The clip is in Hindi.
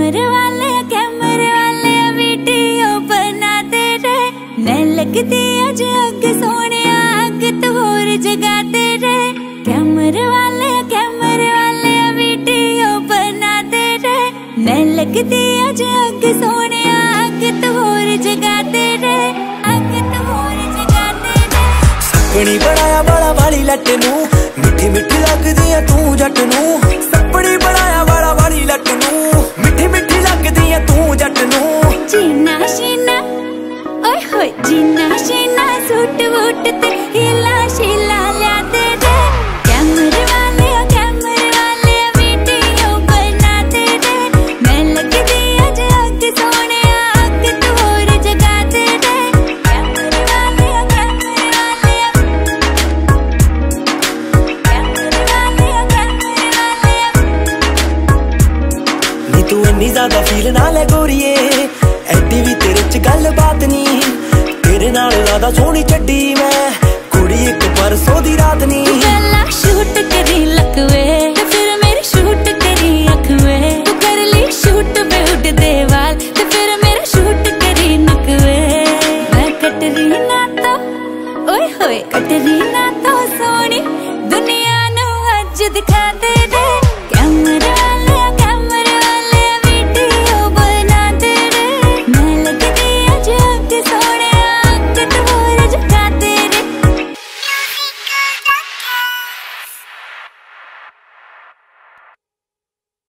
कैमरे वाले वीडियो बनाते रहे। मैं लगती अज अग सोने अग तो होर जगाते रहे। कैमरे वाले वीडियो बनाते रहे। मैं लगती अज अग सोने अग तो होर जगाते रहे। अग तो होर जगाते रहे। सपनी बनाया वाला वाली लट नू, मिठी मिठी लगदी है तू जट नू। सपनी बनाया वाला वाली लट नू, मिठी मिठी लगदी है तू जट नू। जीना शीना ओए होए जीना शीना सूट वूट ते हिला शीला लाते रहे। कैमरे वाले वीडियो बनाते रहे। मैं लगदी अज अग सोने अग तो होर जगाते रहे। कैमरे वाले नी तू इन्नी ज्यादा फील ना ले गोरीए, एडी भी तेरे च गल बात नी। तेरे नाल ज्यादा सोहनी छड्डी मैं कुड़ी एक परसों दी रात नी।